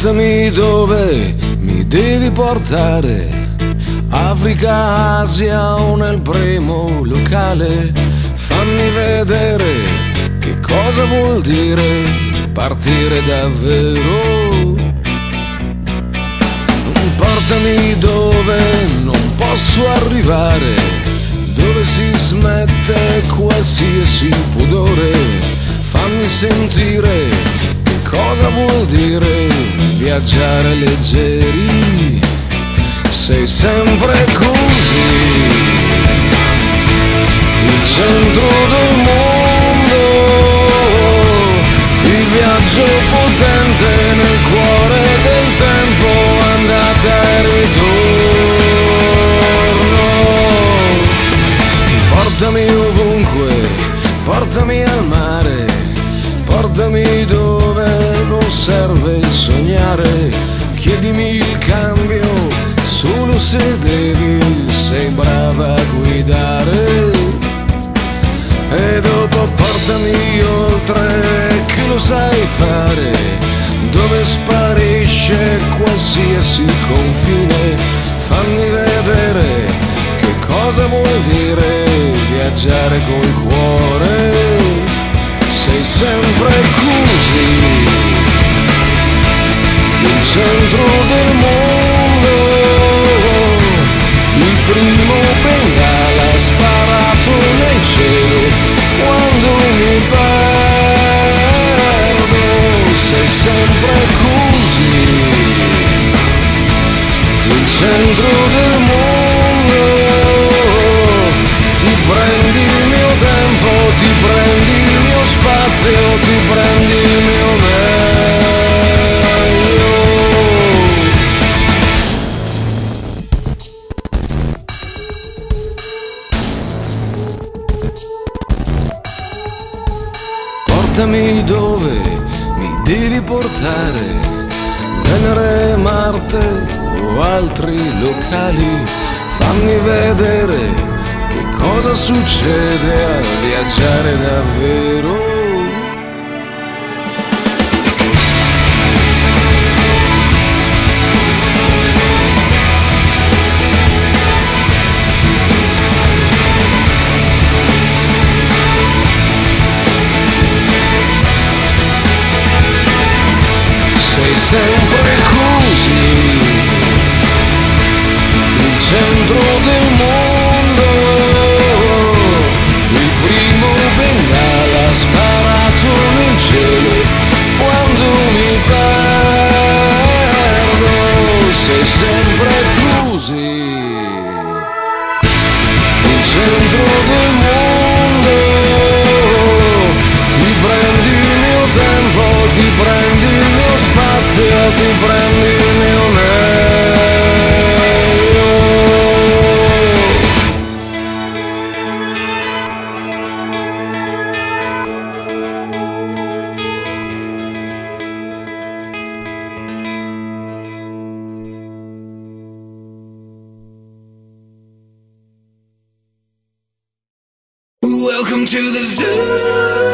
Portami dove mi devi portare, Africa, Asia o nel primo locale. Fammi vedere che cosa vuol dire partire davvero. Portami dove non posso arrivare, dove si smette qualsiasi pudore. Fammi sentire che cosa vuol dire viaggiare leggeri. Sei sempre così, il centro del mondo, il viaggio potente nel cuore del tempo, andata e ritorno. Portami ovunque, portami al mare, portami dove non serve sognare. Chiedimi il cambio solo se devi, sei brava a guidare. E dopo portami oltre, che lo sai fare, dove sparisce qualsiasi confine. Fammi vedere che cosa vuol dire viaggiare col cuore. Sei sempre così, il centro del mondo, il primo bengala sparato nel cielo quando mi perdo. Sei sempre così, il centro del mondo. Ti prendi il mio tempo, ti prendi il mio spazio, ti prendi il mio meglio. Portami dove mi devi portare, Venere, Marte o altri locali. Fammi vedere che cosa succede a viaggiare davvero. Sei sempre così, il centro del mondo, il primo bengala sparato nel cielo quando mi perdo. Sei sempre così, il centro del mondo. Ti prendi il mio tempo, ti prendi il mio spazio, ti prendi il mio meglio. Welcome to the zoo.